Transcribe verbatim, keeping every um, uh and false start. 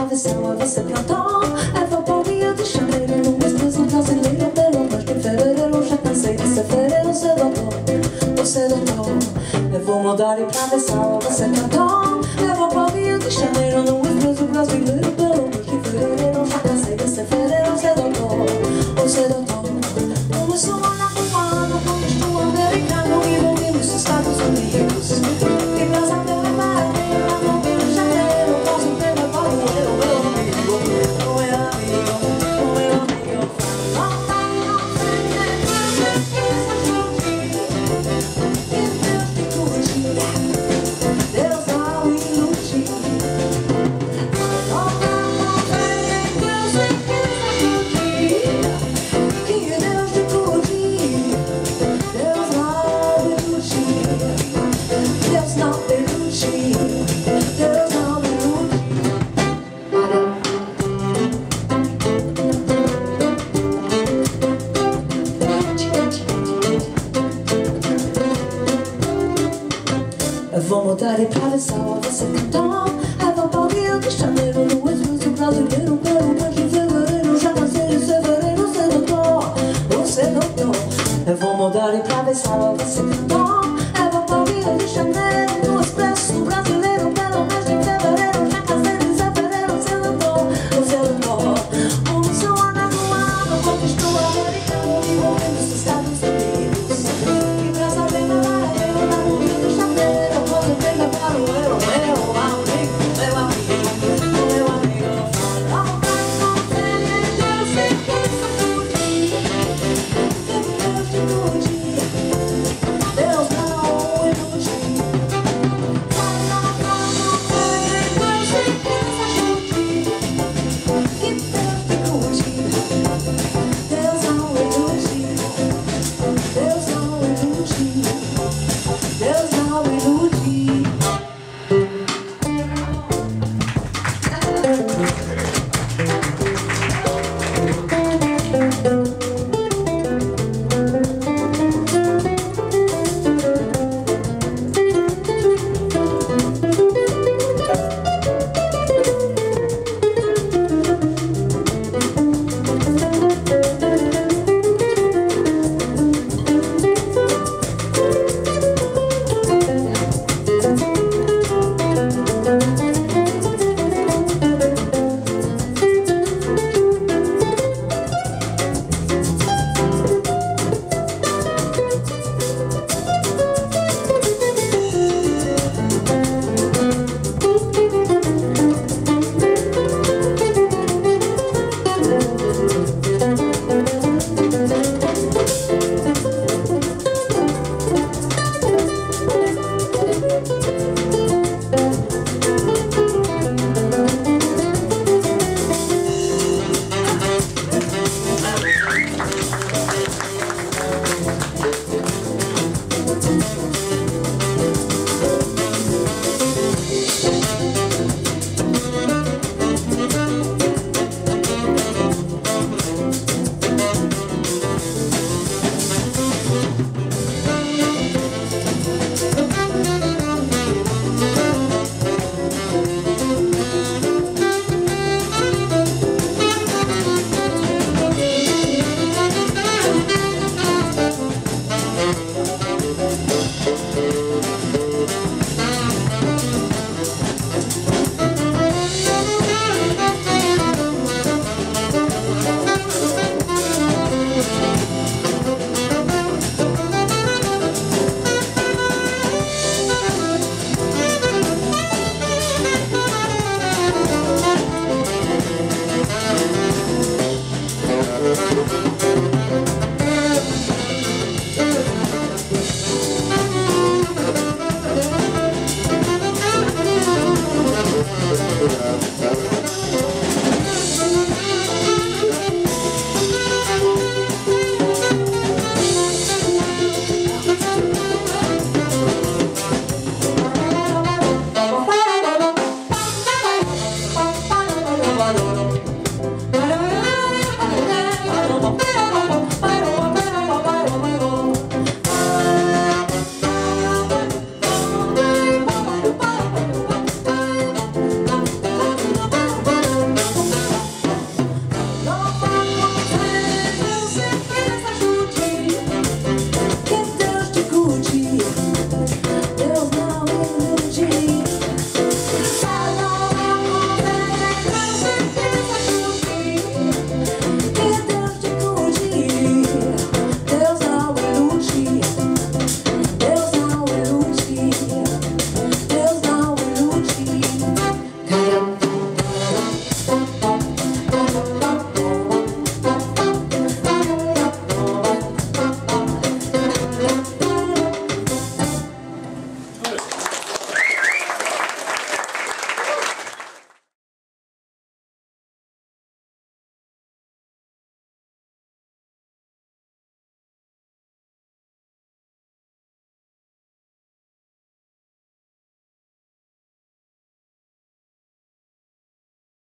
versão a você cantar. Eu vou para o Rio de Janeiro, no mesmo brasileiro, pelo mas de fevereiro, já cansei de ser fevereiro, você doutor, você doutor. Eu vou mudar e pra versão a você cantar. Eu vou para o Rio de Janeiro, no mesmo brasileiro, pelo mas de fevereiro, já cansei de ser fevereiro, você doutor, você doutor. Como sou na cubana, como estou americano e vou vir nos Estados Unidos. E meus amigos vou mudar e pra versão a você cantar. Eu vou para o Rio de Janeiro, no esboço brasileiro, pelo mês de fevereiro, já cansei de fevereiro, você doutor, você doutor. Eu vou mudar e pra versão a você cantar.